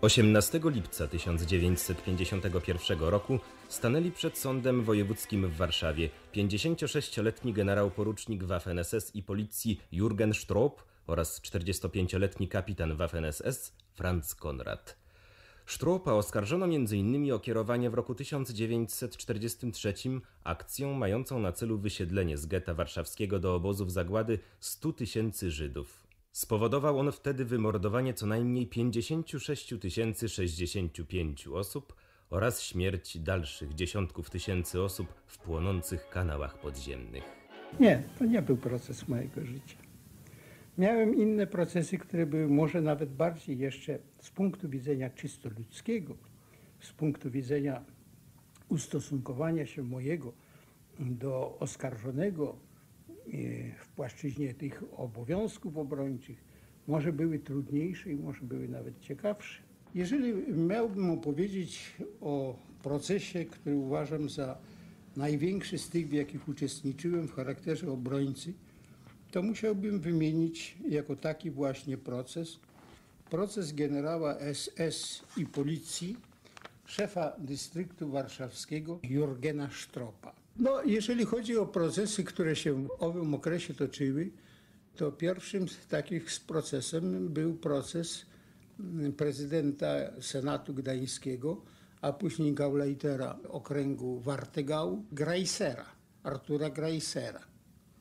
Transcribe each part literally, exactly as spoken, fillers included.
osiemnastego lipca tysiąc dziewięćset pięćdziesiątego pierwszego roku stanęli przed sądem wojewódzkim w Warszawie pięćdziesięciosześcioletni generał porucznik Waffen S S i policji Jürgen Stroop oraz czterdziestopięcioletni kapitan Waffen S S Franz Konrad. Stroopa oskarżono między innymi o kierowanie w roku tysiąc dziewięćset czterdziestym trzecim akcją mającą na celu wysiedlenie z getta warszawskiego do obozów zagłady stu tysięcy Żydów. Spowodował on wtedy wymordowanie co najmniej pięćdziesięciu sześciu tysięcy sześćdziesięciu pięciu osób oraz śmierć dalszych dziesiątków tysięcy osób w płonących kanałach podziemnych. Nie, to nie był proces mojego życia. Miałem inne procesy, które były może nawet bardziej jeszcze z punktu widzenia czysto ludzkiego, z punktu widzenia ustosunkowania się mojego do oskarżonego w płaszczyźnie tych obowiązków obrończych, może były trudniejsze i może były nawet ciekawsze. Jeżeli miałbym opowiedzieć o procesie, który uważam za największy z tych, w jakich uczestniczyłem w charakterze obrońcy, to musiałbym wymienić jako taki właśnie proces, proces generała S S i policji, szefa dystryktu warszawskiego Jürgena Stroopa. No, jeżeli chodzi o procesy, które się w owym okresie toczyły, to pierwszym z takich z procesem był proces prezydenta Senatu Gdańskiego, a później Gauleitera okręgu Wartegau, Greissera, Artura Greissera.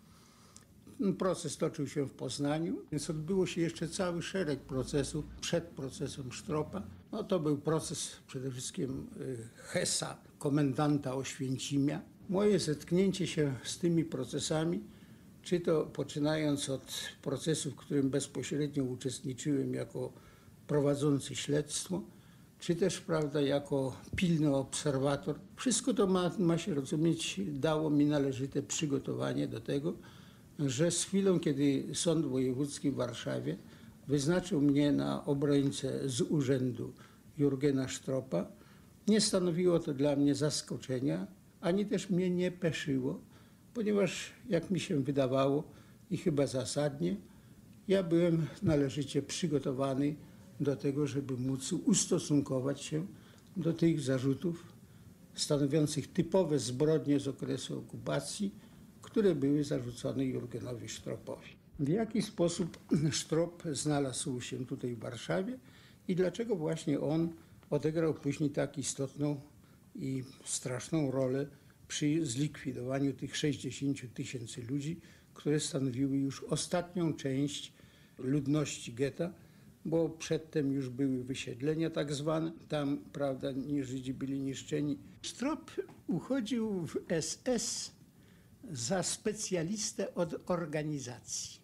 Proces toczył się w Poznaniu, więc odbyło się jeszcze cały szereg procesów przed procesem Stroopa. No to był proces przede wszystkim Hesa, komendanta Oświęcimia. Moje zetknięcie się z tymi procesami, czy to poczynając od procesu, w którym bezpośrednio uczestniczyłem jako prowadzący śledztwo, czy też, prawda, jako pilny obserwator, wszystko to ma, ma się rozumieć, dało mi należyte przygotowanie do tego, że z chwilą, kiedy Sąd Wojewódzki w Warszawie wyznaczył mnie na obrońcę z urzędu Jürgena Stroopa, nie stanowiło to dla mnie zaskoczenia, ani też mnie nie peszyło, ponieważ, jak mi się wydawało i chyba zasadnie, ja byłem należycie przygotowany do tego, żeby móc ustosunkować się do tych zarzutów stanowiących typowe zbrodnie z okresu okupacji, które były zarzucone Jürgenowi Stroopowi. W jaki sposób Stroop znalazł się tutaj w Warszawie i dlaczego właśnie on odegrał później tak istotną i straszną rolę przy zlikwidowaniu tych sześćdziesięciu tysięcy ludzi, które stanowiły już ostatnią część ludności getta, bo przedtem już były wysiedlenia tak zwane, tam, prawda, Żydzi byli niszczeni. Stroop uchodził w S S za specjalistę od organizacji.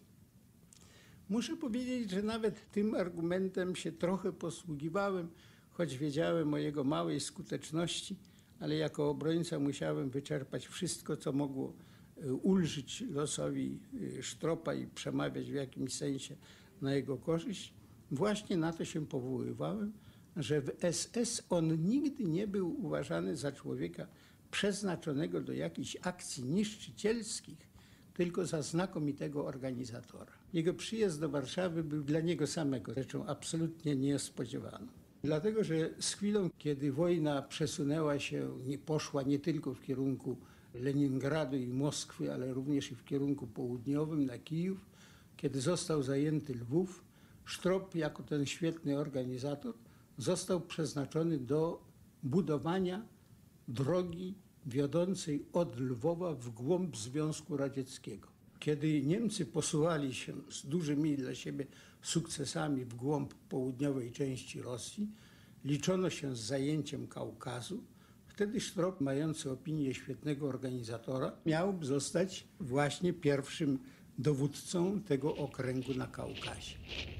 Muszę powiedzieć, że nawet tym argumentem się trochę posługiwałem, choć wiedziałem o jego małej skuteczności, ale jako obrońca musiałem wyczerpać wszystko, co mogło ulżyć losowi Stroopa i przemawiać w jakimś sensie na jego korzyść. Właśnie na to się powoływałem, że w S S on nigdy nie był uważany za człowieka przeznaczonego do jakichś akcji niszczycielskich, tylko za znakomitego organizatora. Jego przyjazd do Warszawy był dla niego samego rzeczą absolutnie niespodziewaną. Dlatego, że z chwilą, kiedy wojna przesunęła się, nie poszła nie tylko w kierunku Leningradu i Moskwy, ale również i w kierunku południowym na Kijów, kiedy został zajęty Lwów, Stroop jako ten świetny organizator został przeznaczony do budowania drogi wiodącej od Lwowa w głąb Związku Radzieckiego. Kiedy Niemcy posuwali się z dużymi dla siebie sukcesami w głąb południowej części Rosji, liczono się z zajęciem Kaukazu, wtedy Stroop, mający opinię świetnego organizatora, miał zostać właśnie pierwszym dowódcą tego okręgu na Kaukazie.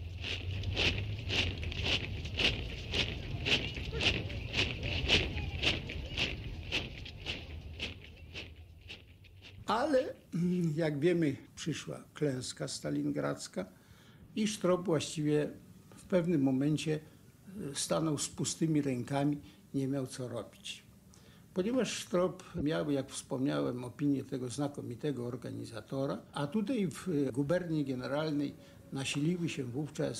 Ale, jak wiemy, przyszła klęska stalingradzka i Stroop właściwie w pewnym momencie stanął z pustymi rękami, nie miał co robić. Ponieważ Stroop miał, jak wspomniałem, opinię tego znakomitego organizatora, a tutaj w guberni generalnej nasiliły się wówczas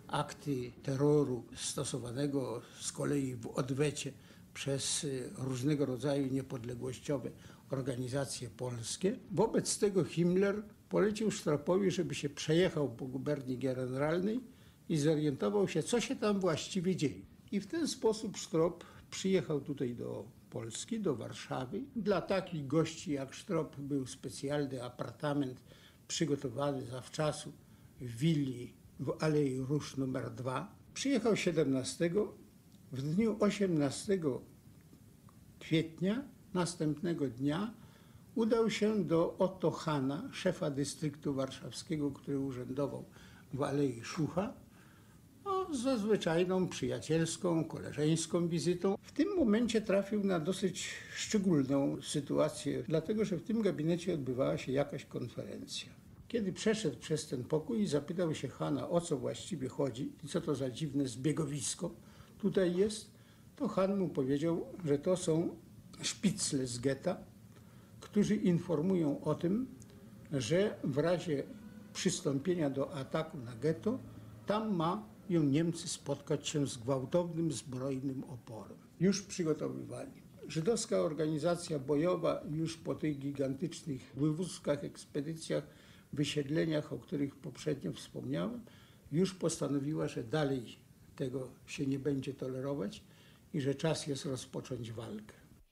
akty terroru stosowanego z kolei w odwecie przez różnego rodzaju niepodległościowe organizacje polskie. Wobec tego Himmler polecił Stropowi, żeby się przejechał po guberni generalnej i zorientował się, co się tam właściwie dzieje. I w ten sposób Strop przyjechał tutaj do Polski, do Warszawy. Dla takich gości jak Strop był specjalny apartament przygotowany zawczasu w willi w Alei Róż numer dwa. Przyjechał siedemnastego. W dniu osiemnastego kwietnia następnego dnia udał się do Otto Hahna, szefa dystryktu warszawskiego, który urzędował w Alei Szucha, no, ze zwyczajną, przyjacielską, koleżeńską wizytą. W tym momencie trafił na dosyć szczególną sytuację, dlatego że w tym gabinecie odbywała się jakaś konferencja. Kiedy przeszedł przez ten pokój i zapytał się Hahna, o co właściwie chodzi i co to za dziwne zbiegowisko tutaj jest, to Hahn mu powiedział, że to są szpicle z getta, którzy informują o tym, że w razie przystąpienia do ataku na getto, tam mają Niemcy spotkać się z gwałtownym, zbrojnym oporem. Już przygotowywali. Żydowska organizacja bojowa już po tych gigantycznych wywózkach, ekspedycjach, wysiedleniach, o których poprzednio wspomniałem, już postanowiła, że dalej tego się nie będzie tolerować i że czas jest rozpocząć walkę.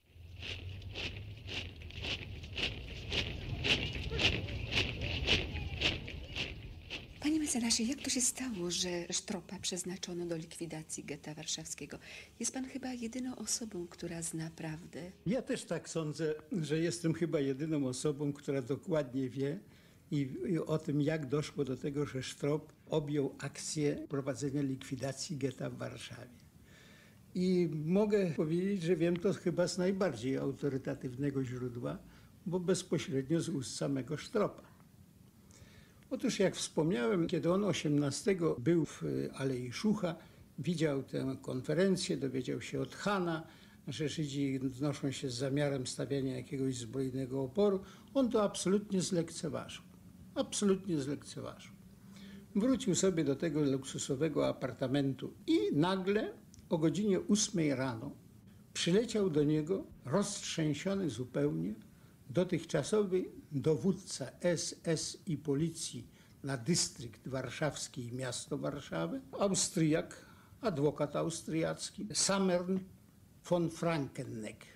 Panie mecenasie, jak to się stało, że Stropa przeznaczono do likwidacji getta warszawskiego? Jest pan chyba jedyną osobą, która zna prawdę. Ja też tak sądzę, że jestem chyba jedyną osobą, która dokładnie wie i, i o tym, jak doszło do tego, że Strop objął akcję prowadzenia likwidacji getta w Warszawie. I mogę powiedzieć, że wiem to chyba z najbardziej autorytatywnego źródła, bo bezpośrednio z ust samego Stropa. Otóż jak wspomniałem, kiedy on osiemnastego był w Alei Szucha, widział tę konferencję, dowiedział się od Hahna, że Żydzi znoszą się z zamiarem stawiania jakiegoś zbrojnego oporu, on to absolutnie zlekceważył. Absolutnie zlekceważył. Wrócił sobie do tego luksusowego apartamentu i nagle o godzinie ósmej rano przyleciał do niego roztrzęsiony zupełnie dotychczasowy dowódca S S i policji na dystrykt warszawski i miasto Warszawę, Austriak, adwokat austriacki, Sammern von Frankeneck.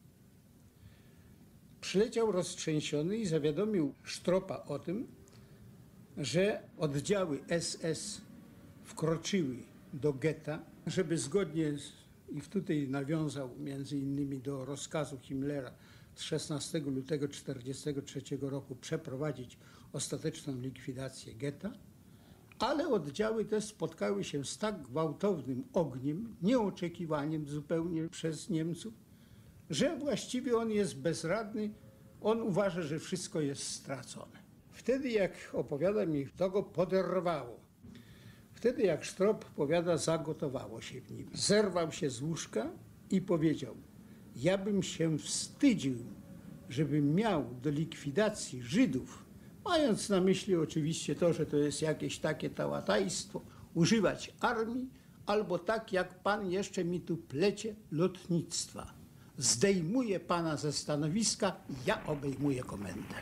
Przyleciał roztrzęsiony i zawiadomił Stropa o tym, że oddziały S S wkroczyły do getta, żeby zgodnie, z, i tutaj nawiązał między innymi do rozkazu Himmlera z szesnastego lutego tysiąc dziewięćset czterdziestego trzeciego roku przeprowadzić ostateczną likwidację getta, ale oddziały te spotkały się z tak gwałtownym ogniem, nieoczekiwaniem zupełnie przez Niemców, że właściwie on jest bezradny, on uważa, że wszystko jest stracone. Wtedy, jak opowiada mi, to go poderwało. Wtedy, jak Strop powiada, zagotowało się w nim. Zerwał się z łóżka i powiedział: ja bym się wstydził, żebym miał do likwidacji Żydów, mając na myśli oczywiście to, że to jest jakieś takie tałatajstwo, używać armii, albo tak jak pan jeszcze mi tu plecie, lotnictwa. Zdejmuję pana ze stanowiska, ja obejmuję komendę.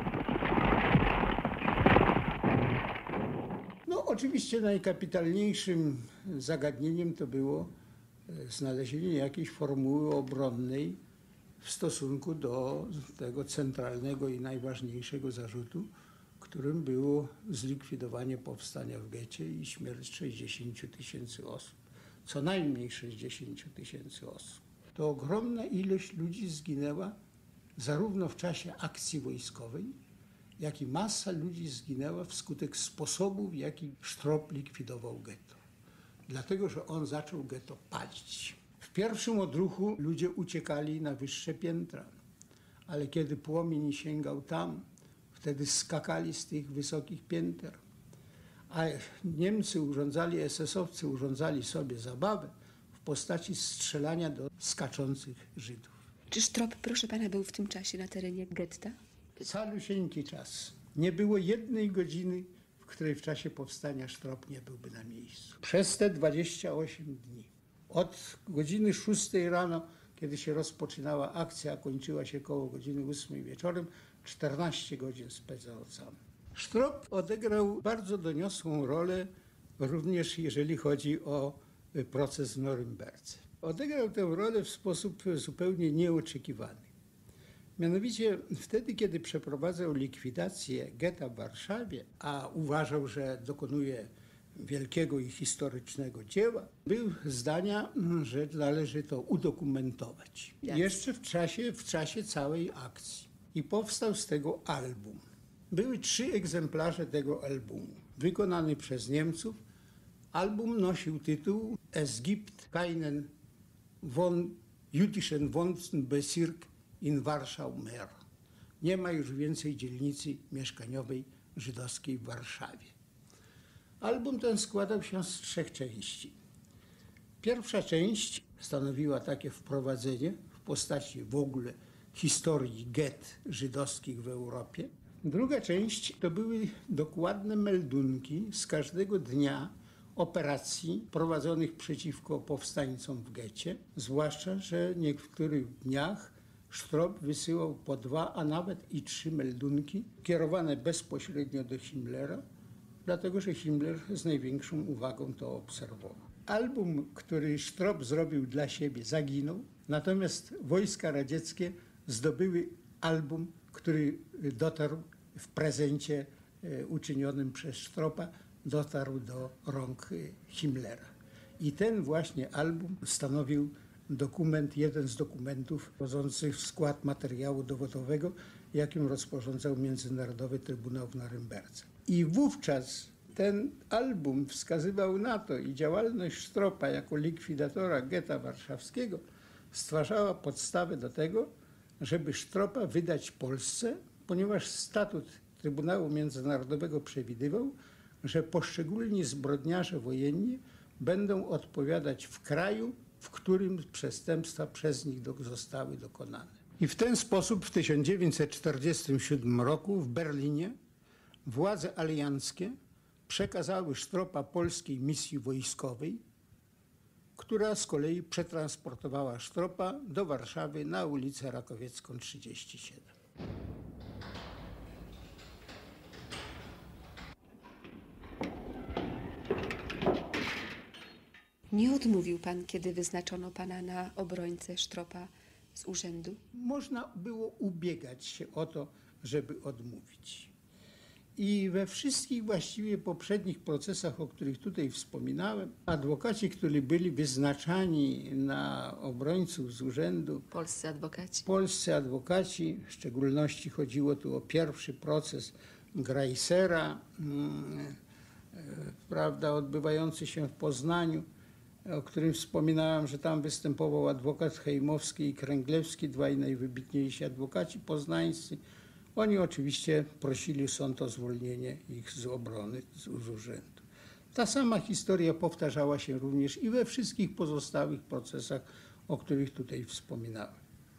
No oczywiście najkapitalniejszym zagadnieniem to było znalezienie jakiejś formuły obronnej w stosunku do tego centralnego i najważniejszego zarzutu, którym było zlikwidowanie powstania w getcie i śmierć sześćdziesięciu tysięcy osób. Co najmniej sześćdziesięciu tysięcy osób. To ogromna ilość ludzi zginęła zarówno w czasie akcji wojskowej, jak i masa ludzi zginęła wskutek sposobu, w jaki Strop likwidował getto. Dlatego, że on zaczął getto palić. W pierwszym odruchu ludzie uciekali na wyższe piętra, ale kiedy płomień sięgał tam, wtedy skakali z tych wysokich pięter. A Niemcy urządzali, es es owcy urządzali sobie zabawę w postaci strzelania do skaczących Żydów. Czy Strop, proszę pana, był w tym czasie na terenie getta? Calusieńki czas. Nie było jednej godziny, w której w czasie powstania Sztrop nie byłby na miejscu. Przez te dwadzieścia osiem dni, od godziny szóstej rano, kiedy się rozpoczynała akcja, a kończyła się koło godziny ósmej wieczorem, czternaście godzin spędzał sam. Sztrop odegrał bardzo doniosłą rolę również jeżeli chodzi o proces w Norymberdze. Odegrał tę rolę w sposób zupełnie nieoczekiwany. Mianowicie wtedy, kiedy przeprowadzał likwidację getta w Warszawie, a uważał, że dokonuje wielkiego i historycznego dzieła, był zdania, że należy to udokumentować. Yes. Jeszcze w czasie, w czasie całej akcji. I powstał z tego album. Były trzy egzemplarze tego albumu, wykonany przez Niemców. Album nosił tytuł Es gibt keinen von jüdischen Wohnbezirk in Warschau mehr. Nie ma już więcej dzielnicy mieszkaniowej żydowskiej w Warszawie. Album ten składał się z trzech części. Pierwsza część stanowiła takie wprowadzenie w postaci w ogóle historii gett żydowskich w Europie. Druga część to były dokładne meldunki z każdego dnia operacji prowadzonych przeciwko powstańcom w getcie, zwłaszcza, że w niektórych dniach Sztrop wysyłał po dwa, a nawet i trzy meldunki kierowane bezpośrednio do Himmlera, dlatego że Himmler z największą uwagą to obserwował. Album, który Sztrop zrobił dla siebie, zaginął, natomiast wojska radzieckie zdobyły album, który dotarł w prezencie uczynionym przez Sztropa, dotarł do rąk Himmlera. I ten właśnie album stanowił dokument, jeden z dokumentów wchodzących w skład materiału dowodowego, jakim rozporządzał Międzynarodowy Trybunał w Norymberdze. I wówczas ten album wskazywał na to i działalność Sztropa jako likwidatora getta warszawskiego stwarzała podstawę do tego, żeby Sztropa wydać Polsce, ponieważ statut Trybunału Międzynarodowego przewidywał, że poszczególni zbrodniarze wojenni będą odpowiadać w kraju, w którym przestępstwa przez nich do, zostały dokonane. I w ten sposób w tysiąc dziewięćset czterdziestym siódmym roku w Berlinie władze alianckie przekazały Sztropa polskiej misji wojskowej, która z kolei przetransportowała Sztropa do Warszawy na ulicę Rakowiecką trzydzieści siedem. Nie odmówił pan, kiedy wyznaczono pana na obrońcę Sztropa z urzędu? Można było ubiegać się o to, żeby odmówić. I we wszystkich właściwie poprzednich procesach, o których tutaj wspominałem, adwokaci, którzy byli wyznaczani na obrońców z urzędu, Polscy adwokaci. Polscy adwokaci, w szczególności chodziło tu o pierwszy proces Greissera, hmm, prawda, odbywający się w Poznaniu, o którym wspominałem, że tam występował adwokat Hejmowski i Kręglewski, dwaj najwybitniejsi adwokaci poznańscy. Oni oczywiście prosili sąd o zwolnienie ich z obrony, z urzędu. Ta sama historia powtarzała się również i we wszystkich pozostałych procesach, o których tutaj wspominałem.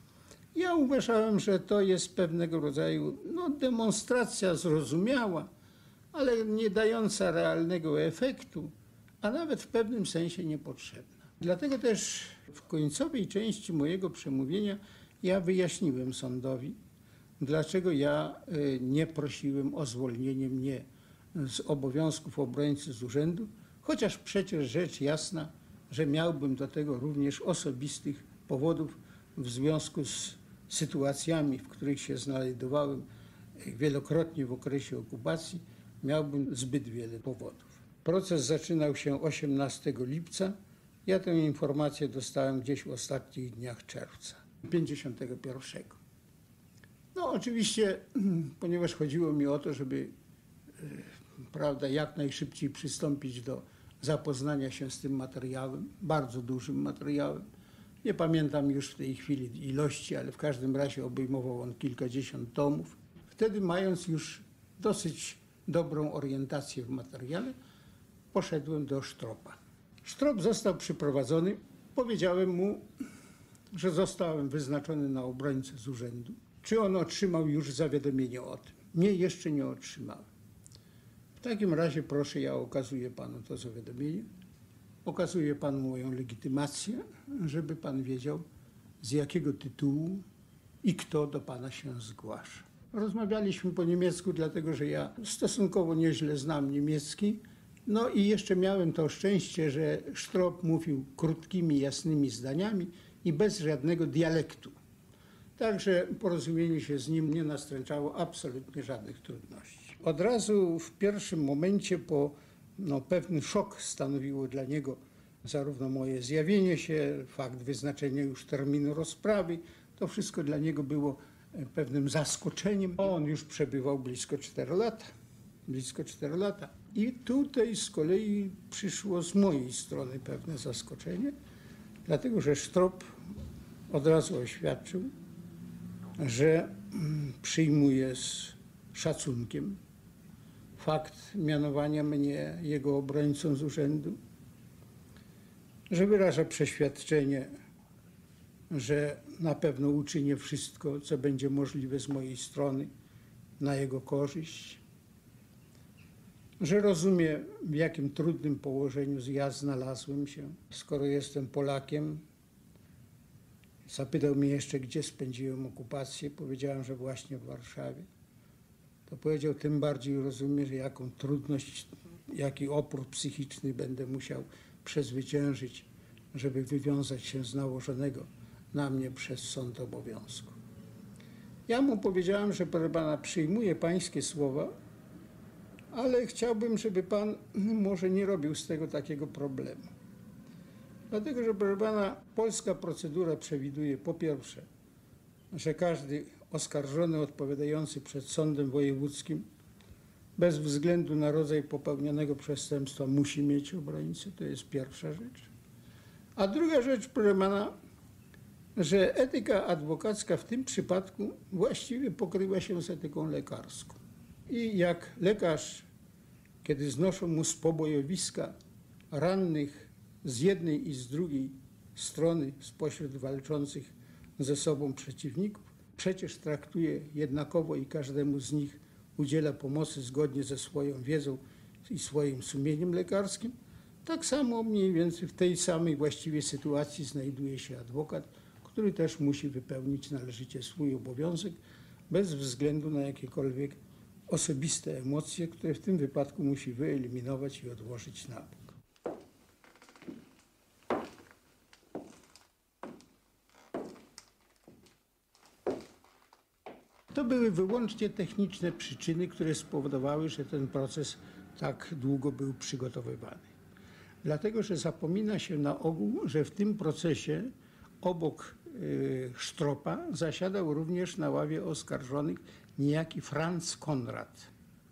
Ja uważałem, że to jest pewnego rodzaju no, demonstracja zrozumiała, ale nie dająca realnego efektu, a nawet w pewnym sensie niepotrzebna. Dlatego też w końcowej części mojego przemówienia ja wyjaśniłem sądowi, dlaczego ja nie prosiłem o zwolnienie mnie z obowiązków obrońcy z urzędu, chociaż przecież rzecz jasna, że miałbym do tego również osobistych powodów w związku z sytuacjami, w których się znajdowałem wielokrotnie w okresie okupacji, miałbym zbyt wiele powodów. Proces zaczynał się osiemnastego lipca. Ja tę informację dostałem gdzieś w ostatnich dniach czerwca pięćdziesiątego pierwszego. No oczywiście, ponieważ chodziło mi o to, żeby prawda, jak najszybciej przystąpić do zapoznania się z tym materiałem, bardzo dużym materiałem. Nie pamiętam już w tej chwili ilości, ale w każdym razie obejmował on kilkadziesiąt tomów. Wtedy, mając już dosyć dobrą orientację w materiale, poszedłem do Sztropa. Sztrop został przyprowadzony. Powiedziałem mu, że zostałem wyznaczony na obrońcę z urzędu. Czy on otrzymał już zawiadomienie o tym? Nie, jeszcze nie otrzymałem. W takim razie proszę, ja okazuję panu to zawiadomienie, okazuję panu moją legitymację, żeby pan wiedział, z jakiego tytułu i kto do pana się zgłasza. Rozmawialiśmy po niemiecku, dlatego że ja stosunkowo nieźle znam niemiecki. No i jeszcze miałem to szczęście, że Strop mówił krótkimi, jasnymi zdaniami i bez żadnego dialektu. Także porozumienie się z nim nie nastręczało absolutnie żadnych trudności. Od razu w pierwszym momencie po no, pewny szok stanowiło dla niego zarówno moje zjawienie się, fakt wyznaczenia już terminu rozprawy. To wszystko dla niego było pewnym zaskoczeniem. On już przebywał blisko cztery lata. Blisko cztery lata. I tutaj z kolei przyszło z mojej strony pewne zaskoczenie, dlatego że Strop od razu oświadczył, że przyjmuje z szacunkiem fakt mianowania mnie jego obrońcą z urzędu, że wyraża przeświadczenie, że na pewno uczynię wszystko, co będzie możliwe z mojej strony na jego korzyść, że rozumie, w jakim trudnym położeniu ja znalazłem się, skoro jestem Polakiem. Zapytał mnie jeszcze, gdzie spędziłem okupację. Powiedziałem, że właśnie w Warszawie. To powiedział, tym bardziej rozumie, że jaką trudność, jaki opór psychiczny będę musiał przezwyciężyć, żeby wywiązać się z nałożonego na mnie przez sąd obowiązku. Ja mu powiedziałem, że proszę pana, przyjmuję pańskie słowa, ale chciałbym, żeby pan może nie robił z tego takiego problemu. Dlatego, że proszę pana, polska procedura przewiduje po pierwsze, że każdy oskarżony odpowiadający przed sądem wojewódzkim bez względu na rodzaj popełnionego przestępstwa musi mieć obrońcę. To jest pierwsza rzecz. A druga rzecz, proszę pana, że etyka adwokacka w tym przypadku właściwie pokrywa się z etyką lekarską. I jak lekarz, kiedy znoszą mu z pobojowiska rannych z jednej i z drugiej strony spośród walczących ze sobą przeciwników, przecież traktuje jednakowo i każdemu z nich udziela pomocy zgodnie ze swoją wiedzą i swoim sumieniem lekarskim, tak samo mniej więcej w tej samej właściwie sytuacji znajduje się adwokat, który też musi wypełnić należycie swój obowiązek bez względu na jakiekolwiek osobiste emocje, które w tym wypadku musi wyeliminować i odłożyć na bok. To były wyłącznie techniczne przyczyny, które spowodowały, że ten proces tak długo był przygotowywany. Dlatego, że zapomina się na ogół, że w tym procesie obok y, Stropa zasiadał również na ławie oskarżonych niejaki Franz Konrad.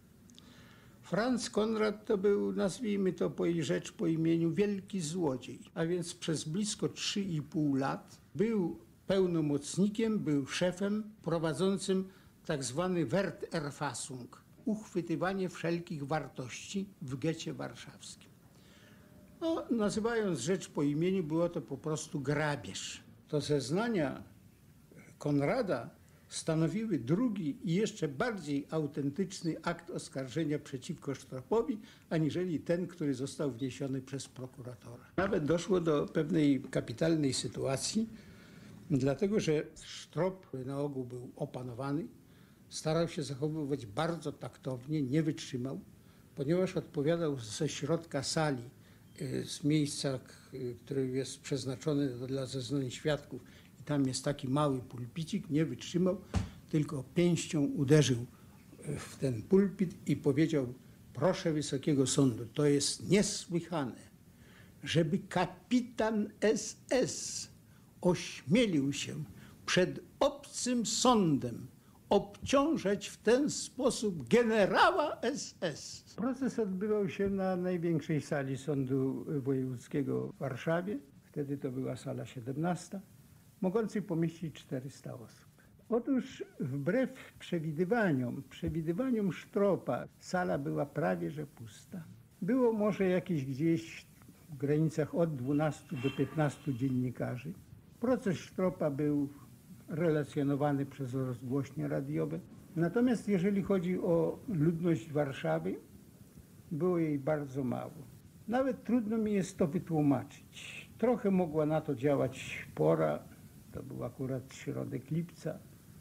Franz Konrad to był, nazwijmy to po jej rzecz po imieniu, wielki złodziej, a więc przez blisko trzy i pół lat był pełnomocnikiem, był szefem prowadzącym tak zwany Werterfassung, uchwytywanie wszelkich wartości w getcie warszawskim. No, nazywając rzecz po imieniu, było to po prostu grabież. To zeznania Konrada stanowiły drugi i jeszcze bardziej autentyczny akt oskarżenia przeciwko Stropowi, aniżeli ten, który został wniesiony przez prokuratora. Nawet doszło do pewnej kapitalnej sytuacji, dlatego że Strop na ogół był opanowany, starał się zachowywać bardzo taktownie, nie wytrzymał, ponieważ odpowiadał ze środka sali, z miejsca, które jest przeznaczone dla zeznań świadków, i tam jest taki mały pulpicik, nie wytrzymał, tylko pięścią uderzył w ten pulpit i powiedział: proszę Wysokiego Sądu, to jest niesłychane, żeby kapitan S S ośmielił się przed obcym sądem obciążać w ten sposób generała S S. Proces odbywał się na największej sali Sądu Wojewódzkiego w Warszawie. Wtedy to była sala siedemnasta, mogącej pomieścić czterysta osób. Otóż wbrew przewidywaniom, przewidywaniom Stropa, sala była prawie że pusta. Było może jakieś gdzieś w granicach od dwunastu do piętnastu dziennikarzy. Proces Stropa był relacjonowany przez rozgłośnie radiowe. Natomiast jeżeli chodzi o ludność Warszawy, było jej bardzo mało. Nawet trudno mi jest to wytłumaczyć. Trochę mogła na to działać pora, to był akurat środek lipca.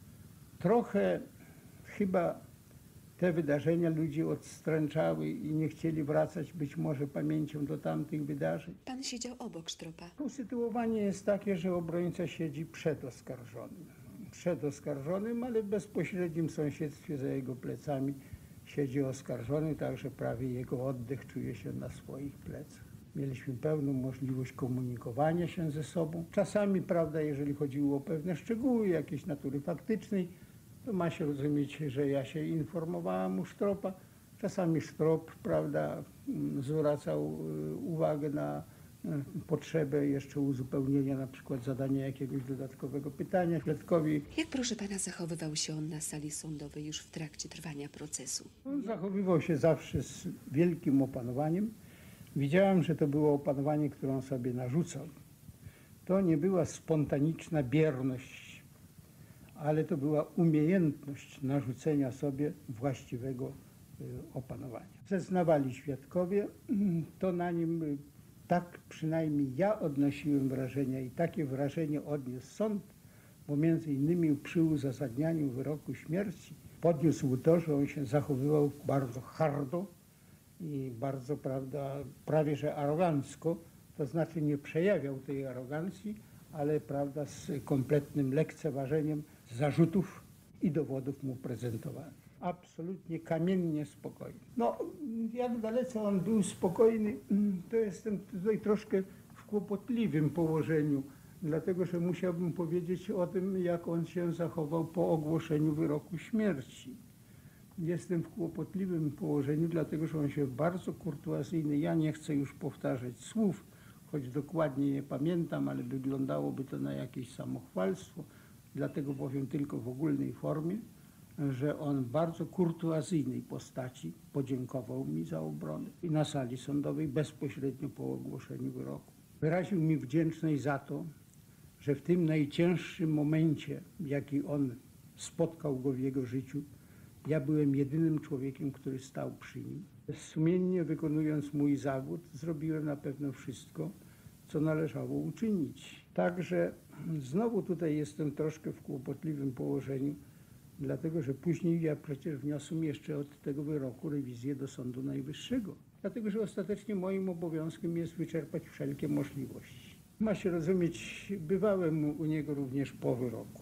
Trochę chyba te wydarzenia ludzi odstręczały i nie chcieli wracać być może pamięcią do tamtych wydarzeń. Pan siedział obok Sztropa. Usytuowanie jest takie, że obrońca siedzi przed oskarżonym. Przed oskarżonym, ale w bezpośrednim sąsiedztwie za jego plecami siedzi oskarżony, także prawie jego oddech czuje się na swoich plecach. Mieliśmy pełną możliwość komunikowania się ze sobą. Czasami, prawda, jeżeli chodziło o pewne szczegóły jakiejś natury faktycznej, to ma się rozumieć, że ja się informowałem u Sztropa. Czasami Sztrop, prawda, zwracał uwagę na potrzebę jeszcze uzupełnienia, na przykład zadania jakiegoś dodatkowego pytania świadkowi. Jak, proszę pana, zachowywał się on na sali sądowej już w trakcie trwania procesu? On zachowywał się zawsze z wielkim opanowaniem. Widziałem, że to było opanowanie, które on sobie narzucał. To nie była spontaniczna bierność, ale to była umiejętność narzucenia sobie właściwego opanowania. Zeznawali świadkowie, to na nim, tak przynajmniej ja odnosiłem wrażenia i takie wrażenie odniósł sąd, bo między innymi przy uzasadnianiu wyroku śmierci podniósł to, że on się zachowywał bardzo hardo i bardzo, prawda, prawie że arogancko, to znaczy nie przejawiał tej arogancji, ale, prawda, z kompletnym lekceważeniem zarzutów i dowodów mu prezentowanych. Absolutnie kamiennie spokojny. No, jak dalece on był spokojny, to jestem tutaj troszkę w kłopotliwym położeniu, dlatego że musiałbym powiedzieć o tym, jak on się zachował po ogłoszeniu wyroku śmierci. Jestem w kłopotliwym położeniu, dlatego że on się bardzo kurtuazyjny, ja nie chcę już powtarzać słów, choć dokładnie je pamiętam, ale wyglądałoby to na jakieś samochwalstwo, dlatego powiem tylko w ogólnej formie, że on w bardzo kurtuazyjnej postaci podziękował mi za obronę i na sali sądowej bezpośrednio po ogłoszeniu wyroku. Wyraził mi wdzięczność za to, że w tym najcięższym momencie, jaki on spotkał go w jego życiu, ja byłem jedynym człowiekiem, który stał przy nim. Sumiennie wykonując mój zawód, zrobiłem na pewno wszystko, co należało uczynić. Także znowu tutaj jestem troszkę w kłopotliwym położeniu, dlatego że później ja przecież wniosłem jeszcze od tego wyroku rewizję do Sądu Najwyższego. Dlatego że ostatecznie moim obowiązkiem jest wyczerpać wszelkie możliwości. Ma się rozumieć, bywałem u niego również po wyroku.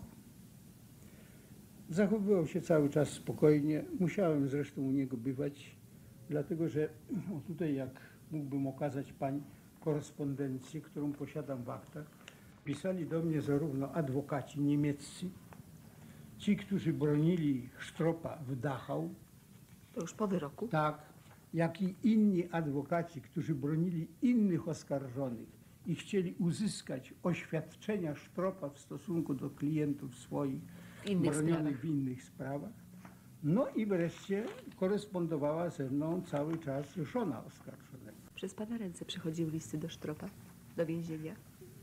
Zachowywał się cały czas spokojnie, musiałem zresztą u niego bywać, dlatego że o tutaj, jak mógłbym okazać pani korespondencję, którą posiadam w aktach, pisali do mnie zarówno adwokaci niemieccy, ci, którzy bronili Sztropa w Dachau. To już po wyroku? Tak, jak i inni adwokaci, którzy bronili innych oskarżonych i chcieli uzyskać oświadczenia Sztropa w stosunku do klientów swoich Innych bronionych sprawach. w innych sprawach. No i wreszcie korespondowała ze mną cały czas żona oskarżonego. Przez pana ręce przychodziły listy do Sztropa, do więzienia?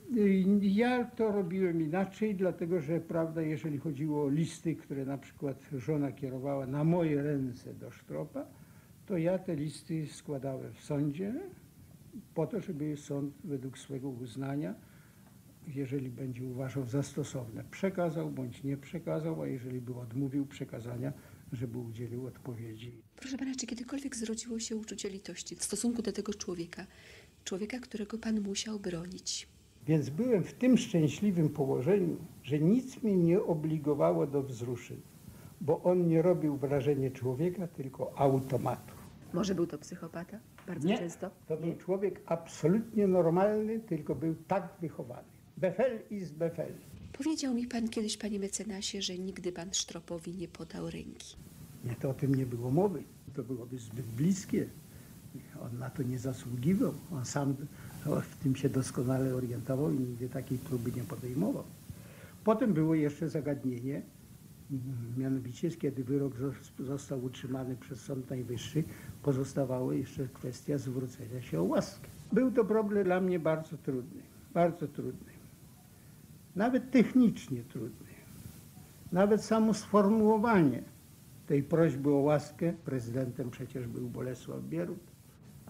Ja to robiłem inaczej, dlatego że, prawda, jeżeli chodziło o listy, które na przykład żona kierowała na moje ręce do Sztropa, to ja te listy składałem w sądzie po to, żeby sąd według swego uznania, jeżeli będzie uważał za stosowne, przekazał bądź nie przekazał, a jeżeli by odmówił przekazania, żeby udzielił odpowiedzi. Proszę pana, czy kiedykolwiek zrodziło się uczucie litości w stosunku do tego człowieka, człowieka, którego pan musiał bronić? Więc byłem w tym szczęśliwym położeniu, że nic mnie nie obligowało do wzruszeń, bo on nie robił wrażenia człowieka, tylko automatu. Może był to psychopata? Bardzo Nie, często? to był człowiek absolutnie normalny, tylko był tak wychowany. Befehl ist Befehl. Powiedział mi pan kiedyś, panie mecenasie, że nigdy pan Sztropowi nie podał ręki. Nie, to o tym nie było mowy. To byłoby zbyt bliskie. On na to nie zasługiwał. On sam w tym się doskonale orientował i nigdy takiej próby nie podejmował. Potem było jeszcze zagadnienie, mianowicie kiedy wyrok został utrzymany przez Sąd Najwyższy, pozostawała jeszcze kwestia zwrócenia się o łaskę. Był to problem dla mnie bardzo trudny, bardzo trudny. Nawet technicznie trudny. Nawet samo sformułowanie tej prośby o łaskę, prezydentem przecież był Bolesław Bierut,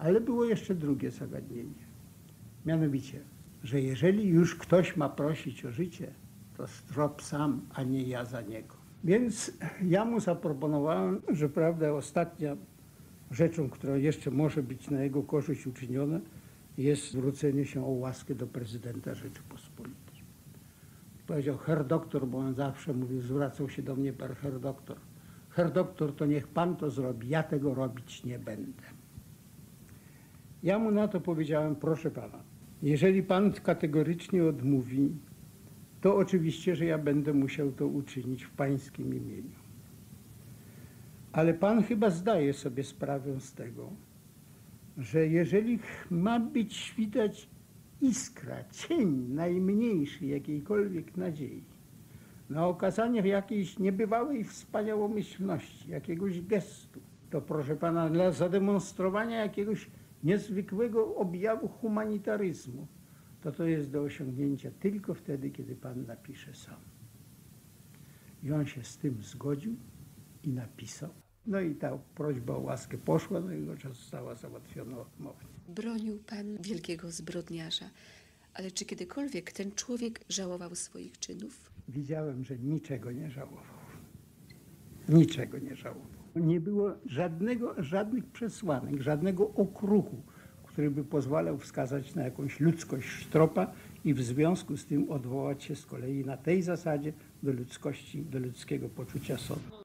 Ale było jeszcze drugie zagadnienie. Mianowicie, że jeżeli już ktoś ma prosić o życie, to Strop sam, a nie ja za niego. Więc ja mu zaproponowałem, że prawda, ostatnia rzeczą, która jeszcze może być na jego korzyść uczyniona, jest zwrócenie się o łaskę do prezydenta Rzeczypospolitej. Powiedział Herr doktor, bo on zawsze mówił, zwracał się do mnie per Herr doktor. Herr doktor, to niech pan to zrobi, ja tego robić nie będę. Ja mu na to powiedziałem, proszę pana, jeżeli pan kategorycznie odmówi, to oczywiście, że ja będę musiał to uczynić w pańskim imieniu. Ale pan chyba zdaje sobie sprawę z tego, że jeżeli ma być widać iskra, cień najmniejszy jakiejkolwiek nadziei na okazanie jakiejś niebywałej wspaniałomyślności, jakiegoś gestu, to proszę pana, dla zademonstrowania jakiegoś niezwykłego objawu humanitaryzmu, to to jest do osiągnięcia tylko wtedy, kiedy pan napisze sam. I on się z tym zgodził i napisał. No i ta prośba o łaskę poszła, no i została załatwiona odmownie. Bronił pan wielkiego zbrodniarza, ale czy kiedykolwiek ten człowiek żałował swoich czynów? Widziałem, że niczego nie żałował. Niczego nie żałował. Nie było żadnego, żadnych przesłanek, żadnego okruchu, który by pozwalał wskazać na jakąś ludzkość Stropa i w związku z tym odwołać się z kolei na tej zasadzie do ludzkości, do ludzkiego poczucia sądu.